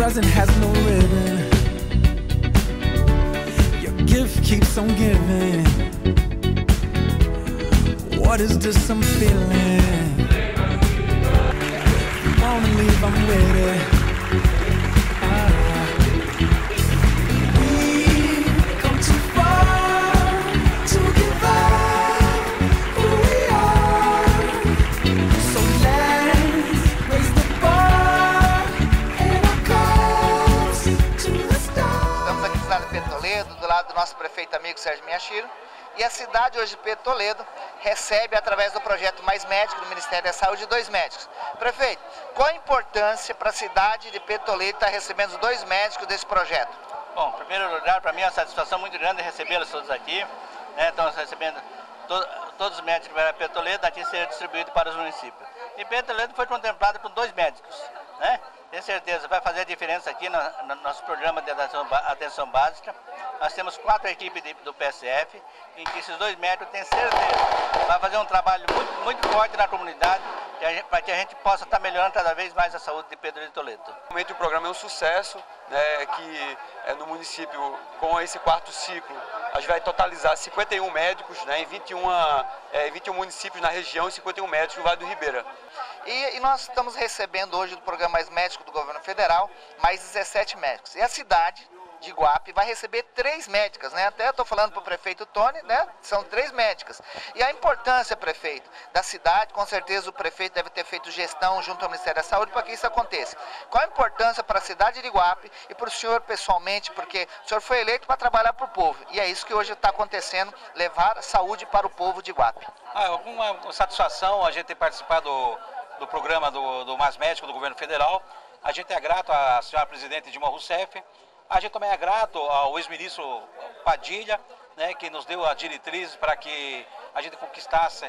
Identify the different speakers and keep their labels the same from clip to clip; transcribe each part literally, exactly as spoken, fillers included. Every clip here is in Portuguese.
Speaker 1: present has no ribbon. Your gift keeps on giving. What is this I'm feeling? You wanna leave, I'm with it.
Speaker 2: Do lado do nosso prefeito amigo Sérgio Miyashiro, e a cidade hoje de Pedro Toledo recebe, através do projeto Mais Médico do Ministério da Saúde, dois médicos. Prefeito, qual a importância para a cidade de Pedro Toledo estar recebendo os dois médicos desse projeto?
Speaker 3: Bom, em primeiro lugar, para mim é uma satisfação muito grande recebê-los todos aqui, né? Estamos recebendo to todos os médicos para Pedro Toledo, aqui ser distribuído para os municípios. E Pedro Toledo foi contemplado com dois médicos, né? Tenho certeza, vai fazer a diferença aqui no, no nosso programa de atenção, atenção básica. Nós temos quatro equipes de, do P S F, em que esses dois médicos, tenho certeza, vai fazer um trabalho muito, muito forte na comunidade, para que a gente possa estar melhorando cada vez mais a saúde de Pedro de Toledo.
Speaker 4: Realmente o programa é um sucesso, né, que é, no município, com esse quarto ciclo, a gente vai totalizar cinquenta e um médicos, né, em vinte e um, é, vinte e um municípios na região e cinquenta e um médicos no Vale do Ribeira.
Speaker 2: E, e nós estamos recebendo hoje do programa Mais Médico do Governo Federal mais dezessete médicos. E a cidade de Iguape vai receber três médicas, né? Até estou falando para o prefeito Tony, né? São três médicas. E a importância, prefeito, da cidade, com certeza o prefeito deve ter feito gestão junto ao Ministério da Saúde para que isso aconteça. Qual a importância para a cidade de Iguape e para o senhor pessoalmente, porque o senhor foi eleito para trabalhar para o povo. E é isso que hoje está acontecendo, levar a saúde para o povo de Iguape.
Speaker 3: Ah, uma satisfação a gente ter participado do, do programa do, do Mais Médico do Governo Federal. A gente é grato à senhora presidente Dilma Rousseff. A gente também é grato ao ex-ministro Padilha, né, que nos deu a diretriz para que a gente conquistasse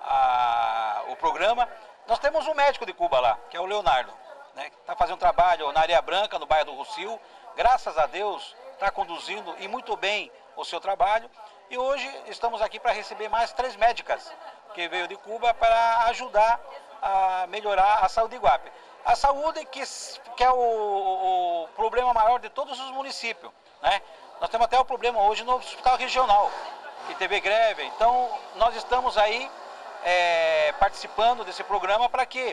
Speaker 3: a, o programa. Nós temos um médico de Cuba lá, que é o Leonardo, né, que está fazendo um trabalho na Areia Branca, no bairro do Rocio. Graças a Deus, está conduzindo e muito bem o seu trabalho. E hoje estamos aqui para receber mais três médicas que veio de Cuba para ajudar a melhorar a saúde de Iguape. A saúde que, que é o, o problema maior de todos os municípios, né? Nós temos até o problema hoje no hospital regional, que teve greve. Então, nós estamos aí é, participando desse programa para que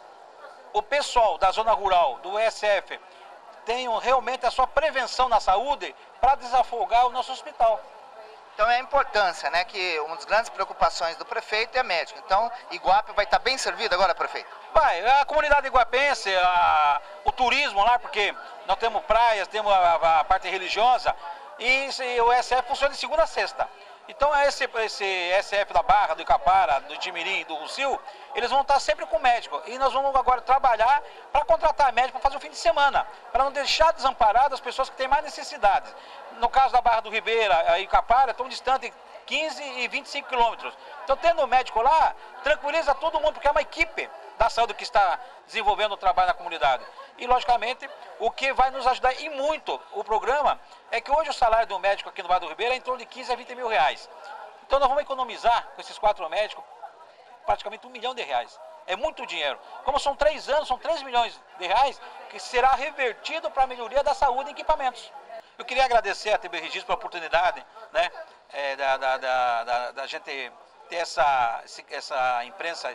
Speaker 3: o pessoal da zona rural, do E S F, tenham realmente a sua prevenção na saúde para desafogar o nosso hospital.
Speaker 2: Então é a importância, né, que uma das grandes preocupações do prefeito é médico. Então, Iguape vai estar bem servido agora, prefeito?
Speaker 3: Vai, a comunidade iguapense, a, o turismo lá, porque nós temos praias, temos a, a parte religiosa, e, e o E S F funciona de segunda a sexta. Então esse, esse E S F da Barra, do Icapara, do Timirim, do Rocio, eles vão estar sempre com médico. E nós vamos agora trabalhar para contratar médico para fazer o fim de semana, para não deixar desamparadas as pessoas que têm mais necessidades. No caso da Barra do Ribeira e Icapara, estão distantes quinze e vinte e cinco quilômetros. Então, tendo o médico lá, tranquiliza todo mundo, porque é uma equipe da saúde que está desenvolvendo o trabalho na comunidade. E, logicamente, o que vai nos ajudar e muito o programa é que hoje o salário do médico aqui no Vale do Ribeira é em torno de quinze a vinte mil reais. Então, nós vamos economizar com esses quatro médicos praticamente um milhão de reais. É muito dinheiro. Como são três anos, são três milhões de reais que será revertido para a melhoria da saúde em equipamentos. Eu queria agradecer a T V Registro pela oportunidade, né, é, da, da, da, da, da gente ter essa, essa imprensa,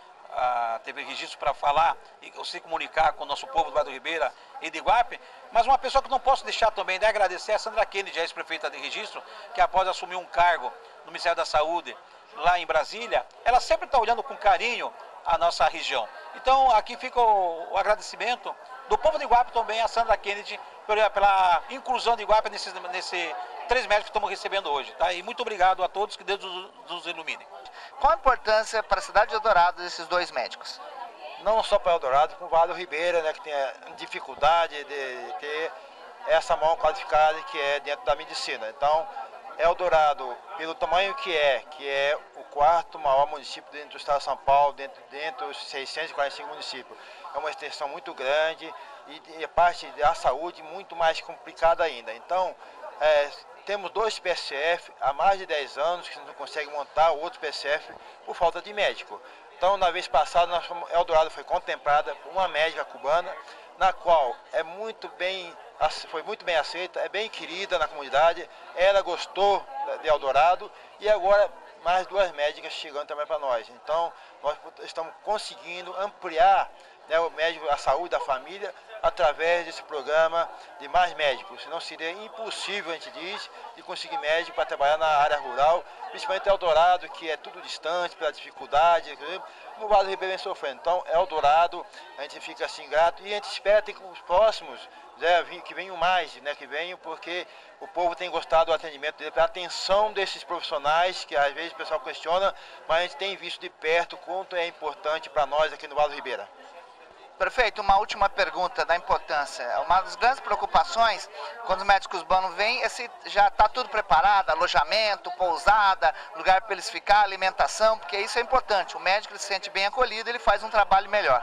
Speaker 3: a T V Registro, para falar e se comunicar com o nosso povo do Vale do Ribeira e de Iguape. Mas uma pessoa que não posso deixar também de agradecer é a Sandra Kennedy, a ex-prefeita de Registro, que após assumir um cargo no Ministério da Saúde lá em Brasília, ela sempre está olhando com carinho a nossa região. Então aqui fica o, o agradecimento do povo de Iguape também a Sandra Kennedy pela, pela inclusão de Iguape nesses nesse três médicos que estamos recebendo hoje. Tá? E muito obrigado a todos, que Deus nos ilumine.
Speaker 2: Qual a importância para a cidade de Eldorado desses dois médicos?
Speaker 5: Não só para Eldorado, como para o Vale do Ribeira, né, que tem a dificuldade de ter essa mão qualificada que é dentro da medicina. Então, Eldorado, pelo tamanho que é, que é o quarto maior município dentro do estado de São Paulo, dentro, dentro dos seiscentos e quarenta e cinco municípios, é uma extensão muito grande e, e a parte da saúde muito mais complicada ainda. Então, é, temos dois P S F há mais de dez anos que não conseguem montar outro P S F por falta de médico. Então, na vez passada, nós fomos, Eldorado foi contemplada por uma médica cubana, na qual é muito bem, foi muito bem aceita, é bem querida na comunidade, ela gostou de Eldorado e agora mais duas médicas chegando também para nós. Então, nós estamos conseguindo ampliar, né, o médico, a saúde da família, através desse programa de mais médicos. Senão seria impossível, a gente diz, de conseguir médico para trabalhar na área rural, principalmente Eldorado, que é tudo distante, pela dificuldade, como o Vale do Ribeira vem sofrendo. Então, Eldorado, a gente fica assim grato e a gente espera que os próximos, né, que venham mais, né, que venham, porque o povo tem gostado do atendimento dele, da atenção desses profissionais, que às vezes o pessoal questiona, mas a gente tem visto de perto quanto é importante para nós aqui no Vale do Ribeira.
Speaker 2: Prefeito, uma última pergunta da importância. Uma das grandes preocupações, quando os médicos urbanos vêm, é se já está tudo preparado, alojamento, pousada, lugar para eles ficar, alimentação, porque isso é importante. O médico ele se sente bem acolhido, ele faz um trabalho melhor.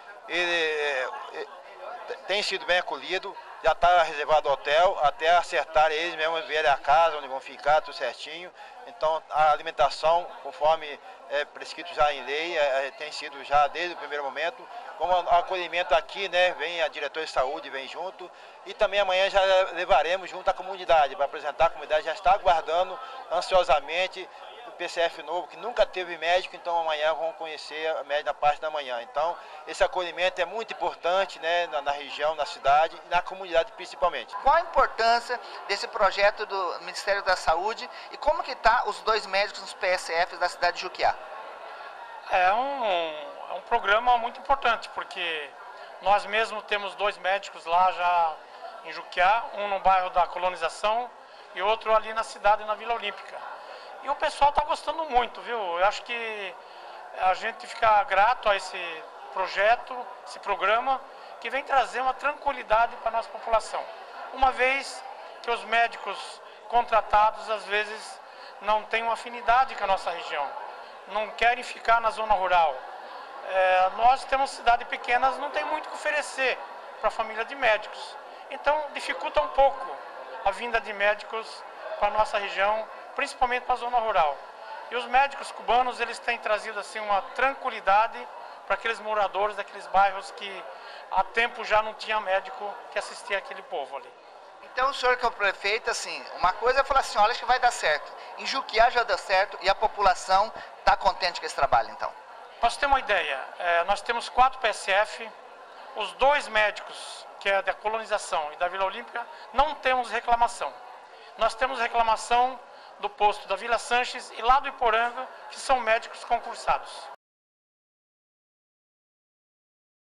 Speaker 5: Ele, ele tem sido bem acolhido, já está reservado hotel, até acertar eles mesmo verem a casa, onde vão ficar, tudo certinho. Então, a alimentação, conforme é prescrito já em lei, é, tem sido já desde o primeiro momento. Como o acolhimento aqui, né, vem a diretora de saúde, vem junto. E também amanhã já levaremos junto a comunidade, para apresentar a comunidade, já está aguardando ansiosamente o P C F novo, que nunca teve médico, então amanhã vão conhecer a médica na parte da manhã. Então, esse acolhimento é muito importante, né, na, na região, na cidade e na comunidade principalmente.
Speaker 2: Qual a importância desse projeto do Ministério da Saúde e como que está os dois médicos nos P S Fs da cidade de Juquiá?
Speaker 6: É um, é um programa muito importante, porque nós mesmos temos dois médicos lá já em Juquiá, um no bairro da Colonização e outro ali na cidade, na Vila Olímpica. E o pessoal está gostando muito, viu? Eu acho que a gente fica grato a esse projeto, esse programa, que vem trazer uma tranquilidade para a nossa população. Uma vez que os médicos contratados, às vezes, não têm uma afinidade com a nossa região, não querem ficar na zona rural. É, nós temos cidades pequenas, não tem muito o que oferecer para a família de médicos. Então, dificulta um pouco a vinda de médicos para a nossa região, principalmente para a zona rural. E os médicos cubanos, eles têm trazido assim uma tranquilidade para aqueles moradores daqueles bairros que há tempo já não tinha médico que assistia aquele povo ali.
Speaker 2: Então o senhor que é o prefeito, assim, uma coisa é falar assim, olha, acho que vai dar certo. Em Juquiá já deu certo e a população está contente com esse trabalho, então?
Speaker 6: Para você ter uma ideia, é, nós temos quatro P S F, os dois médicos, que é da Colonização e da Vila Olímpica, não temos reclamação. Nós temos reclamação do posto da Vila Sanches e lá do Iporanga, que são médicos concursados.